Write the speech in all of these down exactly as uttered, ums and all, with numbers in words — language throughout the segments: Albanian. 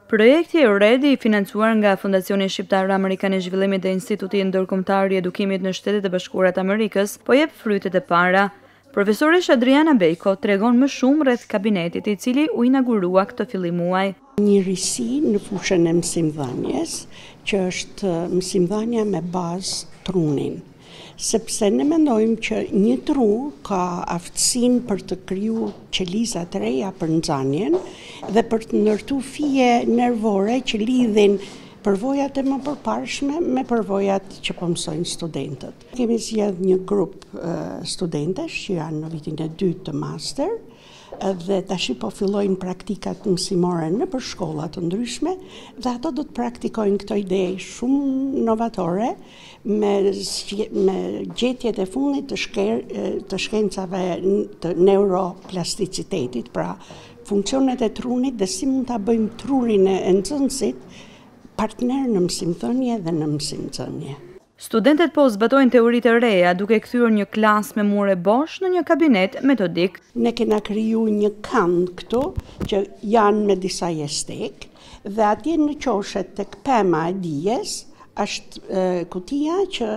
Projekti REDI i financuar nga Fondacioni Shqiptar Amerikan i Zhvillimit dhe Instituti Ndërkombëtar i Edukimit në Shtetet e Bashkuara të Amerikës po jep frytet e para. Profesoresha Adriana Bejko tregon më shumë rreth kabinetit i cili u inaugurua këtë fillim muaj. Një risi në fushën e mësimdhënies, që është mësimdhënia me bazë trunin. Sepse ne mendojmë që një tru ka aftësinë për të kriju qeliza të reja për nxënien dhe për të ndërtu fije nervore që lidhin përvojat e më përparshme me përvojat që po mësojnë studentët. Kemi zgjedh një grup uh, studentesh që janë në vitin e dytë të master dhe tash po fillojnë praktikat mësimore në për shkolla të ndryshme dhe ato do të praktikojnë këto ide shumë novatore me, me gjetjet e fundit të, shker, të shkencave të neuroplasticitetit, pra funksionet e trunit dhe si mund ta bëjmë trurin e nxënësit partner në mësimdhënie dhe në mësimdhënie. Studentët po zbatojnë teoritë e reja duke kthyer një klasë me mure bosh në një kabinet metodik. Ne kena kriju një kënd këtu që janë me disa jestek dhe atje në qoshet tek pema e dijes është e, kutia që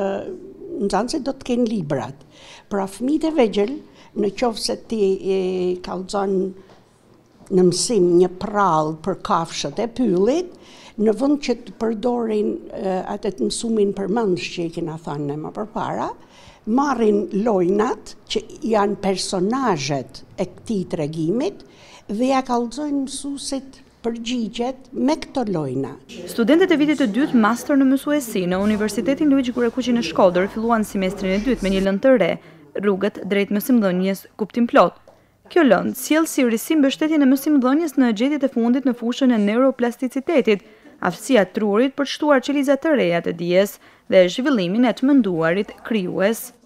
nxënësit do të kenë librat. Pra fëmijët e vegjël në qoftë se ti e, kallëzon në mësim një prallë për kafshët e pyllit, në vend që të përdorin uh, atë të mësumin përmendsh që i kena thënë më përpara, marrin lojnat që janë personazhet e këtij tregimit dhe ja kallëzojnë mësuesit përgjigjet me këto lojna. Studentët e vitit të dytë master në mësuesi në Universitetin Luigi Kurekuqi në Shkodër filluan semestrin e dytë me një lëndë të re, rrugët drejt mësimdhënies kuptim plot. Kjo lëndë sjell si risi mbështetjen e mësimdhënies në gjetjet e fundit në fushën e neuroplasticitetit, aftësia e trurit për të shtuar qeliza të reja të dijes dhe zhvillimin e të menduarit krijues.